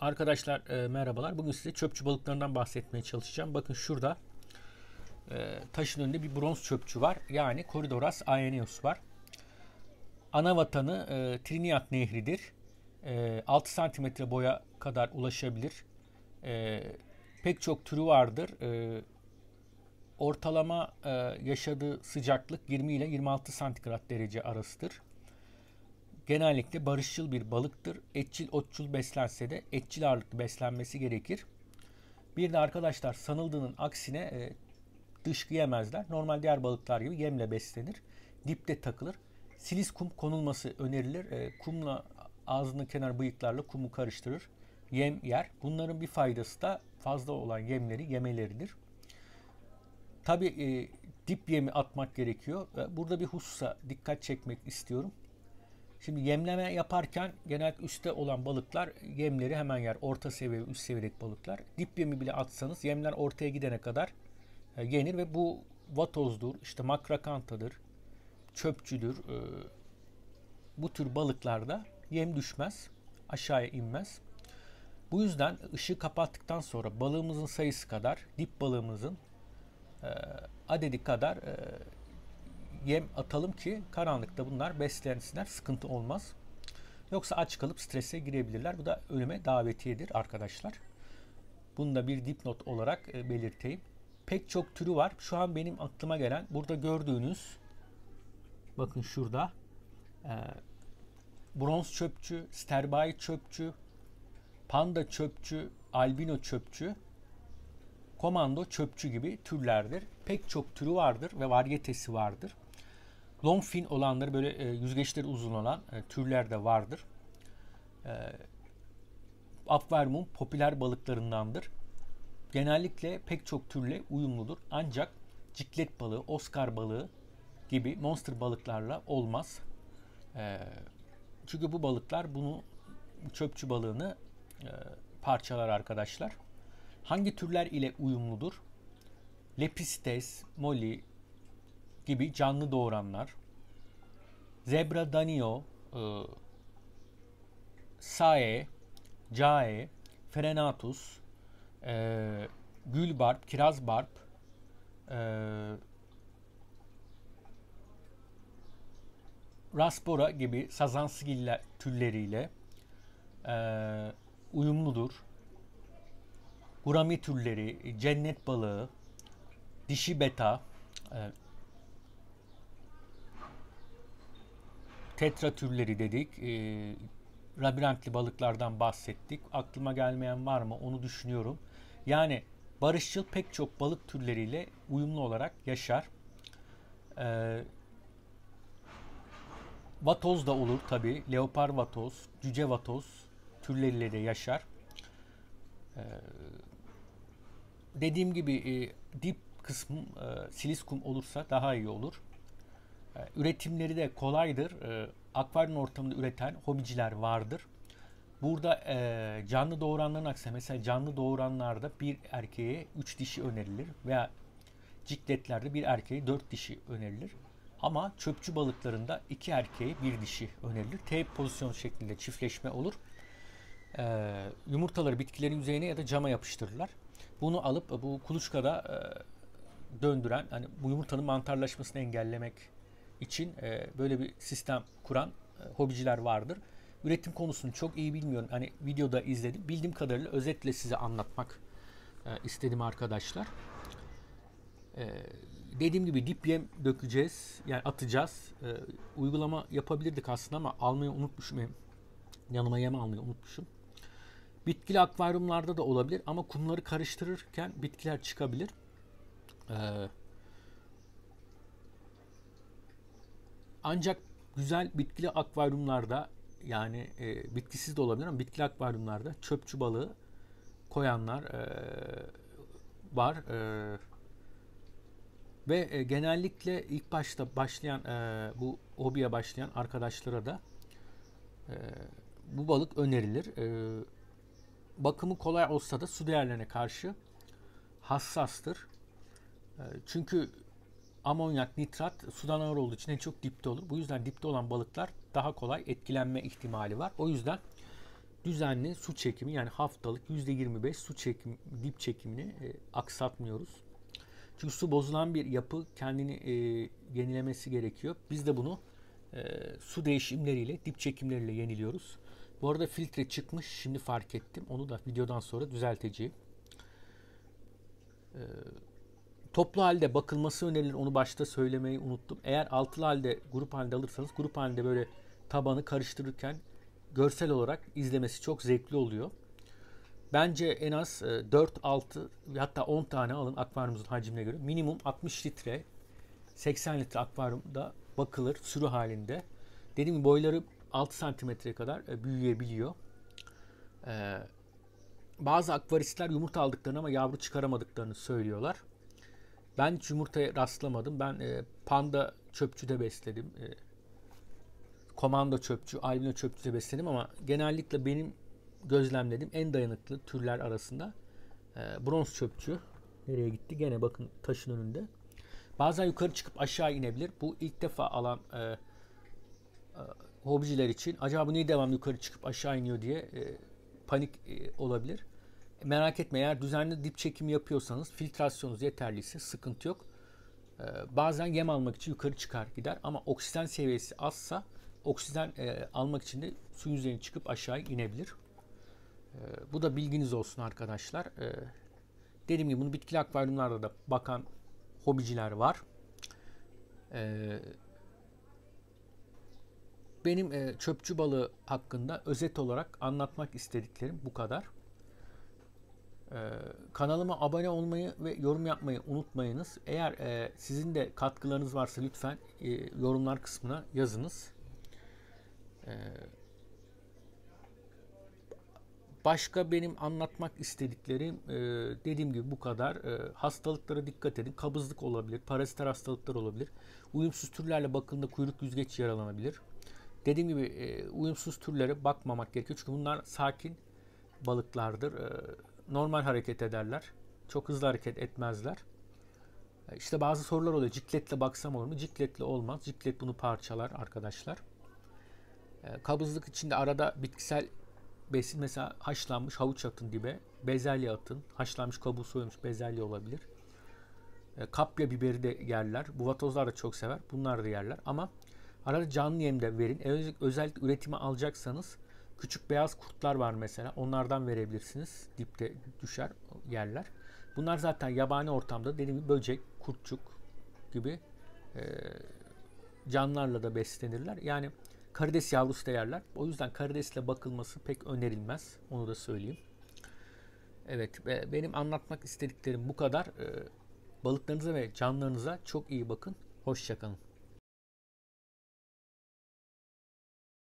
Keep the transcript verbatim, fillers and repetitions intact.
Arkadaşlar e, merhabalar. Bugün size çöpçü balıklarından bahsetmeye çalışacağım. Bakın şurada e, taşın önünde bir bronz çöpçü var. Yani Corydoras aeneus var. Ana vatanı e, Triniat Nehri'dir. E, altı santimetre boya kadar ulaşabilir. E, pek çok türü vardır. E, ortalama e, yaşadığı sıcaklık yirmi ile yirmi altı santigrat derece arasıdır. Genellikle barışçıl bir balıktır. Etçil otçul beslense de etçil ağırlıklı beslenmesi gerekir. Bir de arkadaşlar sanıldığının aksine e, dışkı yemezler. Normal diğer balıklar gibi yemle beslenir. Dipte takılır. Silis kum konulması önerilir. E, kumla ağzının kenar bıyıklarla kumu karıştırır. Yem yer. Bunların bir faydası da fazla olan yemleri yemeleridir. Tabi e, dip yemi atmak gerekiyor. E, burada bir hususa dikkat çekmek istiyorum. Şimdi yemleme yaparken genellikle üstte olan balıklar yemleri hemen yer. Orta seviye ve üst seviyedeki balıklar. Dip yemi bile atsanız yemler ortaya gidene kadar e, yenir ve bu vatozdur, işte makrakantadır, çöpçüdür. E, bu tür balıklarda yem düşmez, aşağıya inmez. Bu yüzden ışığı kapattıktan sonra balığımızın sayısı kadar, dip balığımızın e, adedi kadar e, yem atalım ki karanlıkta bunlar beslensinler, sıkıntı olmaz. Yoksa aç kalıp strese girebilirler. Bu da ölüme davetiyedir arkadaşlar. Bunu da bir dipnot olarak e, belirteyim. Pek çok türü var. Şu an benim aklıma gelen burada gördüğünüz, bakın şurada e, bronz çöpçü, sterbai çöpçü, panda çöpçü, albino çöpçü, komando çöpçü gibi türlerdir. Pek çok türü vardır ve varyetesi vardır. Long fin olanları, böyle e, yüzgeçleri uzun olan e, türler de vardır. E, Akvaryumun popüler balıklarındandır. Genellikle pek çok türle uyumludur. Ancak ciklet balığı, Oscar balığı gibi monster balıklarla olmaz. E, çünkü bu balıklar bunu, çöpçü balığını e, parçalar arkadaşlar. Hangi türler ile uyumludur? Lepistes, molly gibi canlı doğuranlar, zebra danio, e, sae, cae, frenatus, e, gülbarp, kirazbarp, e, raspora gibi sazansigiller türleriyle e, uyumludur. Gurami türleri, cennet balığı, dişi beta, e, tetra türleri dedik. E, labirentli balıklardan bahsettik. Aklıma gelmeyen var mı onu düşünüyorum. Yani barışçıl pek çok balık türleriyle uyumlu olarak yaşar. E, vatoz da olur tabi. Leopar vatoz, cüce vatoz türleriyle de yaşar. E, dediğim gibi e, dip kısmı e, silis kum olursa daha iyi olur. E, üretimleri de kolaydır. E, akvaryum ortamında üreten hobiciler vardır. Burada e, canlı doğuranların aksine, mesela canlı doğuranlarda bir erkeğe üç dişi önerilir veya cikletlerde bir erkeğe dört dişi önerilir. Ama çöpçü balıklarında iki erkeğe bir dişi önerilir. T pozisyon şeklinde çiftleşme olur. E, yumurtaları bitkilerin yüzeyine ya da cama yapıştırırlar. Bunu alıp bu kuluçkada e, döndüren, hani bu yumurtanın mantarlaşmasını engellemek için e, böyle bir sistem kuran e, hobiciler vardır. Üretim konusunu çok iyi bilmiyorum. Hani videoda izledim. Bildiğim kadarıyla özetle size anlatmak e, istedim arkadaşlar. E, dediğim gibi dip yem dökeceğiz. Yani atacağız. E, uygulama yapabilirdik aslında ama almayı unutmuşum. Yanıma yem almayı unutmuşum. Bitkili akvaryumlarda da olabilir ama kumları karıştırırken bitkiler çıkabilir. Ee, ancak güzel bitkili akvaryumlarda, yani e, bitkisiz de olabilir ama bitkili akvaryumlarda çöpçü balığı koyanlar e, var. E, ve e, genellikle ilk başta başlayan, e, bu hobiye başlayan arkadaşlara da e, bu balık önerilir. E, bakımı kolay olsa da su değerlerine karşı hassastır. E, çünkü amonyak, nitrat sudan ağır olduğu için en çok dipte olur. Bu yüzden dipte olan balıklar daha kolay etkilenme ihtimali var. O yüzden düzenli su çekimi, yani haftalık yüzde yirmi beş su çekim, dip çekimini e, aksatmıyoruz. Çünkü su bozulan bir yapı, kendini e, yenilemesi gerekiyor. Biz de bunu e, su değişimleriyle, dip çekimleriyle yeniliyoruz. Bu arada filtre çıkmış, şimdi fark ettim. Onu da videodan sonra düzelteceğim. E, Toplu halde bakılması önerilir. Onu başta söylemeyi unuttum. Eğer altılı halde, grup halde alırsanız, grup halinde böyle tabanı karıştırırken görsel olarak izlemesi çok zevkli oluyor. Bence en az dört altı hatta on tane alın akvaryumunuzun hacmine göre. Minimum altmış litre, seksen litre akvaryumda bakılır sürü halinde. Dediğim gibi boyları altı santimetreye kadar büyüyebiliyor. Ee, bazı akvaristler yumurta aldıklarını ama yavru çıkaramadıklarını söylüyorlar. Ben hiç yumurtaya rastlamadım. Ben e, panda çöpçüde besledim. E, komando çöpçü, albino çöpçüde besledim ama genellikle benim gözlemlediğim en dayanıklı türler arasında e, bronz çöpçü. Nereye gitti? Gene bakın taşın önünde. Bazen yukarı çıkıp aşağı inebilir. Bu ilk defa alan e, e, hobiciler için acaba bu niye devam yukarı çıkıp aşağı iniyor diye e, panik e, olabilir. Merak etme, eğer düzenli dip çekimi yapıyorsanız, filtrasyonunuz yeterliyse sıkıntı yok. Ee, bazen yem almak için yukarı çıkar gider ama oksijen seviyesi azsa oksijen e, almak için de suyun üzerine çıkıp aşağı inebilir. Ee, bu da bilginiz olsun arkadaşlar. Ee, dediğim gibi bunu bitkili akvaryumlarda da bakan hobiciler var. Ee, benim e, çöpçü balığı hakkında özet olarak anlatmak istediklerim bu kadar. Ee, kanalıma abone olmayı ve yorum yapmayı unutmayınız. Eğer e, sizin de katkılarınız varsa lütfen e, yorumlar kısmına yazınız. Ee, başka benim anlatmak istediklerim e, dediğim gibi bu kadar. E, hastalıklara dikkat edin. Kabızlık olabilir, paraziter hastalıklar olabilir. Uyumsuz türlerle bakıldığında kuyruk yüzgeç yaralanabilir. Dediğim gibi e, uyumsuz türlere bakmamak gerekiyor. Çünkü bunlar sakin balıklardır. E, normal hareket ederler. Çok hızlı hareket etmezler. İşte bazı sorular oluyor. Cikletle baksam olur mu? Cikletle olmaz. Ciklet bunu parçalar arkadaşlar. Kabızlık içinde arada bitkisel besin, mesela haşlanmış havuç atın dibe. Bezelye atın. Haşlanmış kabuğu soyulmuş bezelye olabilir. Kapya biberi de yerler. Buvatozlar da çok sever. Bunlar da yerler. Ama arada canlı yem de verin. Özellikle üretime alacaksanız küçük beyaz kurtlar var mesela. Onlardan verebilirsiniz. Dipte düşer, yerler. Bunlar zaten yabani ortamda dediğim gibi böcek, kurtçuk gibi e, canlılarla da beslenirler. Yani karides yavrusu da yerler. O yüzden karidesle bakılması pek önerilmez. Onu da söyleyeyim. Evet, benim anlatmak istediklerim bu kadar. E, balıklarınıza ve canlılarınıza çok iyi bakın. Hoşça kalın.